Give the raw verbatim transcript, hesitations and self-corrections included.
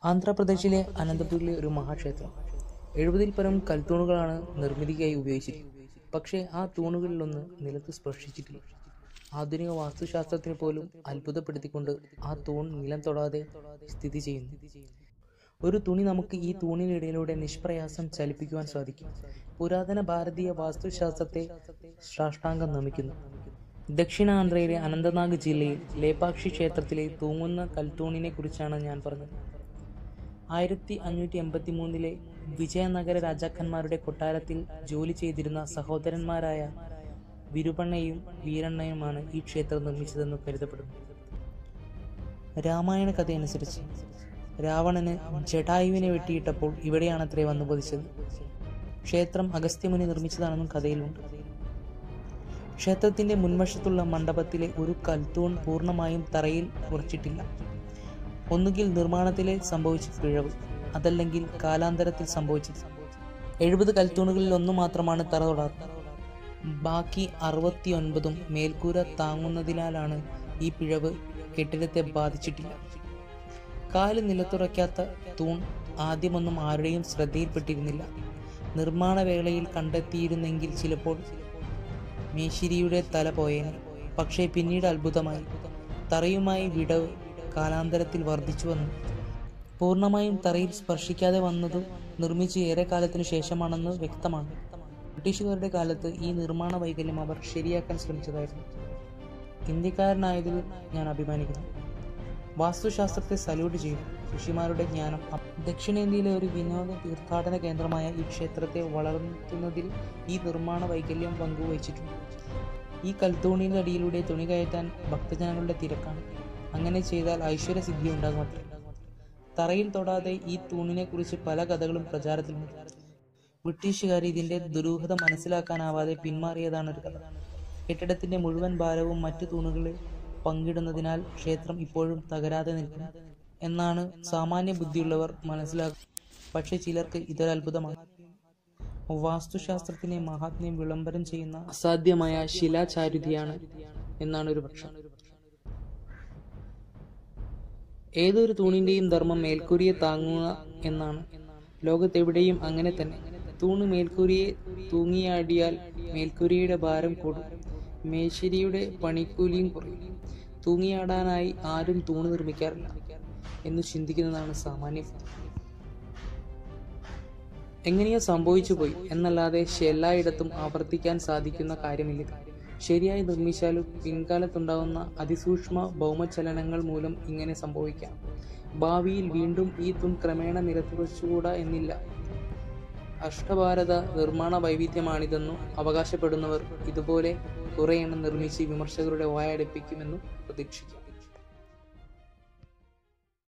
ആന്ധ്രാപ്രദേശിലെ അനന്തപൂരിലെ ഒരു മഹാക്ഷേത്രം. എഴുപതിൽ പരം കൽത്തൂണുകളാണ് നിർമ്മിതിക്കായി ഉപയോഗിച്ചിരിക്കുന്നത്. പക്ഷേ ആ തൂണുകളിലൊന്ന് നിലത്ത് സ്പർശിച്ചിട്ടില്ല. ആധുനിക വാസ്തുശാസ്ത്രത്തിന് പോലും അത്ഭുതപ്പെടുത്തിക്കൊണ്ട് ആ തൂൺ നിലം തൊടാതെ സ്ഥിതി ചെയ്യുന്നു. ഒരു തുണി നമുക്ക് ഈ തൂണിനിടയിലൂടെ നിഷ്പ്രയാസം ചലിപ്പിക്കുവാൻ സാധിക്കും. പുരാതന ഭാരതീയ വാസ്തുശാസ്ത്രത്തെ സാഷ്ടാംഗം നമിക്കുന്നു. ദക്ഷിണാന്ധ്രയിലെ അനന്തനാഗ് ജില്ലയിൽ ലേപാക്ഷി ക്ഷേത്രത്തിലെ തൂങ്ങുന്ന കൽത്തൂണിനെ കുറിച്ചാണ് ഞാൻ പറഞ്ഞത്. ആയിരത്തി അഞ്ഞൂറ്റി എൺപത്തി മൂന്നിലെ വിജയനഗര രാജാക്കന്മാരുടെ കൊട്ടാരത്തിൽ ജോലി ചെയ്തിരുന്ന സഹോദരന്മാരായ വിരുപണ്ണയും വീരണ്ണയുമാണ് ഈ ക്ഷേത്രം നിർമ്മിച്ചതെന്ന് കരുതപ്പെടുന്നു. രാമായണ കഥയനുസരിച്ച് രാവണന് ജടായുവിനെ വെട്ടിയിട്ടപ്പോൾ ഇവിടെയാണത്രേ വന്നു പതിച്ചത്. ക്ഷേത്രം അഗസ്ത്യമുനി നിർമ്മിച്ചതാണെന്നും കഥയിലുണ്ട്. ക്ഷേത്രത്തിന്റെ മുൻവശത്തുള്ള മണ്ഡപത്തിലെ ഒരു കൽത്തൂൺ പൂർണ്ണമായും തറയിൽ ഉറച്ചിട്ടില്ല. ഒന്നുകിൽ നിർമ്മാണത്തിലെ സംഭവിച്ച പിഴവ്, അതല്ലെങ്കിൽ കാലാന്തരത്തിൽ സംഭവിച്ചത്. എഴുപത് കൽത്തൂണുകളിൽ ഒന്നു മാത്രമാണ് തറ തൊടാത്തത്. ബാക്കി അറുപത്തി ഒൻപതും മേൽക്കൂര താങ്ങുന്നതിനാലാണ് ഈ പിഴവ് കെട്ടിടത്തെ ബാധിച്ചിട്ടില്ല. കാല് നിലത്തുറയ്ക്കാത്ത തൂൺ ആദ്യമൊന്നും ആരുടെയും ശ്രദ്ധയിൽപ്പെട്ടിരുന്നില്ല. നിർമ്മാണ വേളയിൽ കണ്ടെത്തിയിരുന്നെങ്കിൽ ചിലപ്പോൾ മേശിരിയുടെ തല പോയേനെ. പക്ഷേ പിന്നീട് അത്ഭുതമായി, തറയുമായി വിടവ് കാലാന്തരത്തിൽ വർദ്ധിച്ചു വന്നു. പൂർണ്ണമായും തറയിൽ സ്പർശിക്കാതെ വന്നതു നിർമ്മിച്ച് ഏറെ കാലത്തിനു ശേഷമാണെന്ന് വ്യക്തമാണ്. ബ്രിട്ടീഷുകാരുടെ കാലത്ത് ഈ നിർമ്മാണ വൈകല്യം അവർ ശരിയാക്കാൻ ശ്രമിച്ചതായിരുന്നു. ഇന്ത്യക്കാരനായതിൽ ഞാൻ അഭിമാനിക്കുന്നു. വാസ്തുശാസ്ത്രത്തെ സല്യൂട്ട് ചെയ്യും. ഋഷിമാരുടെ ജ്ഞാനം ദക്ഷിണേന്ത്യയിലെ ഒരു വിനോദ തീർത്ഥാടന കേന്ദ്രമായ ഈ ക്ഷേത്രത്തെ വളർത്തുന്നതിൽ ഈ നിർമ്മാണ വൈകല്യം പങ്കുവഹിച്ചിട്ടുണ്ട്. ഈ കൽത്തൂണിന്റെ അടിയിലൂടെ തുണി കയറ്റാൻ ഭക്തജനങ്ങളുടെ തിരക്കാണ്. അങ്ങനെ ചെയ്താൽ ഐശ്വര്യസിദ്ധി ഉണ്ടാകുമത്രേ. തറയിൽ തൊടാതെ ഈ തൂണിനെ കുറിച്ച് പല കഥകളും പ്രചാരത്തിലുണ്ട്. ബ്രിട്ടീഷുകാർ ഇതിന്റെ ദുരൂഹത മനസ്സിലാക്കാനാവാതെ പിന്മാറിയതാണ് ഒരു കഥ. കെട്ടിടത്തിന്റെ മുഴുവൻ ഭാരവും മറ്റു തൂണുകളെ പങ്കിടുന്നതിനാൽ ക്ഷേത്രം ഇപ്പോഴും തകരാതെ നിൽക്കുന്നു എന്നാണ് സാമാന്യ ബുദ്ധിയുള്ളവർ മനസ്സിലാക്കുന്നത്. പക്ഷെ ചിലർക്ക് ഇതൊരത്ഭുതമാണ്. വാസ്തുശാസ്ത്രത്തിനെ മഹാത്മ്യം വിളംബരം ചെയ്യുന്ന അസാധ്യമായ ശിലാചാരുതയാണ് എന്നാണ് ഒരു പക്ഷം. ഏതൊരു തൂണിന്റെയും ധർമ്മം മേൽക്കൂരിയെ താങ്ങുക എന്നാണ്. ലോകത്തെവിടെയും അങ്ങനെ തന്നെ. തൂണ് മേൽക്കൂരിയെ തൂങ്ങിയാടിയാൽ മേൽക്കൂരിയുടെ ഭാരം കൂടും, മേശിരിയുടെ പണിക്കൂലിയും കുറയും. തൂങ്ങിയാടാനായി ആരും തൂണ് നിർമ്മിക്കാറില്ല എന്ന് ചിന്തിക്കുന്നതാണ് സാമാന്യ ബുദ്ധി. എങ്ങനെയോ സംഭവിച്ചു പോയി എന്നല്ലാതെ എല്ലായിടത്തും ആവർത്തിക്കാൻ സാധിക്കുന്ന കാര്യമില്ല. ശരിയായി നിർമ്മിച്ചാലും പിൻകാലത്തുണ്ടാകുന്ന അതിസൂക്ഷ്മ ഭൗമചലനങ്ങൾ മൂലം ഇങ്ങനെ സംഭവിക്കാം. ഭാവിയിൽ വീണ്ടും ഈ തൂൺ ക്രമേണ നിലത്തുവച്ചുകൂടാ എന്നില്ല. അഷ്ടഭാരത നിർമ്മാണ വൈവിധ്യമാണിതെന്നു അവകാശപ്പെടുന്നവർ ഇതുപോലെ കുറെയെണ്ണം നിർമ്മിച്ച് വിമർശകരുടെ വായടപ്പിക്കുമെന്നു പ്രതീക്ഷിക്കാം.